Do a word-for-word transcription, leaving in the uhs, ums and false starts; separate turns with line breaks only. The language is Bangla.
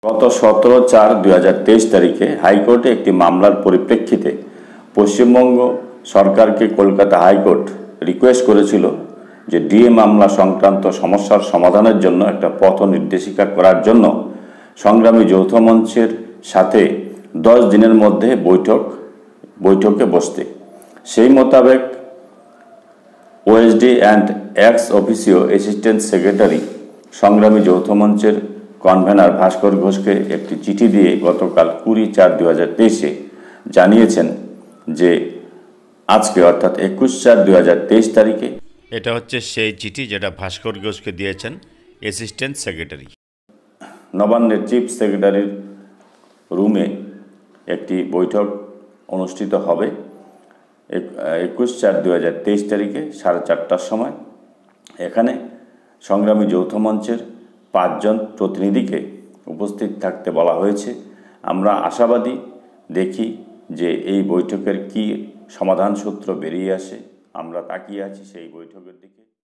গত সতেরো চার দুই হাজার তেইশ তারিখে হাইকোর্টে একটি মামলার পরিপ্রেক্ষিতে পশ্চিমবঙ্গ সরকারকে কলকাতা হাইকোর্ট রিকোয়েস্ট করেছিল যে ডিএ মামলা সংক্রান্ত সমস্যার সমাধানের জন্য একটা পথ নির্দেশিকা করার জন্য সংগ্রামী যৌথ মঞ্চের সাথে দশ দিনের মধ্যে বৈঠক বৈঠকে বসতে। সেই মোতাবেক OSD and ex officio assistant secretary সংগ্রামী যৌথ মঞ্চের কনভেনার ভাস্কর ঘোষকে একটি চিঠি দিয়ে গতকাল কুড়ি চার দুই হাজার তেইশে জানিয়েছেন যে আজকে অর্থাৎ একুশ চার দুই হাজার তেইশ তারিখে,
এটা হচ্ছে সেই চিঠি যেটা ভাস্কর ঘোষকে দিয়েছেন অ্যাসিস্ট্যান্ট সেক্রেটারি।
নবান্নের চিফ সেক্রেটারির রুমে একটি বৈঠক অনুষ্ঠিত হবে একুশ চার দুই হাজার তেইশ তারিখে সাড়ে চারটার সময়। এখানে সংগ্রামী যৌথ মঞ্চের পাঁচজন প্রতিনিধিকে উপস্থিত থাকতে বলা হয়েছে। আমরা আশাবাদী, দেখি যে এই বৈঠকের কি সমাধান সূত্র বেরিয়ে আসে। আমরা তাকিয়ে আছি সেই বৈঠকের দিকে।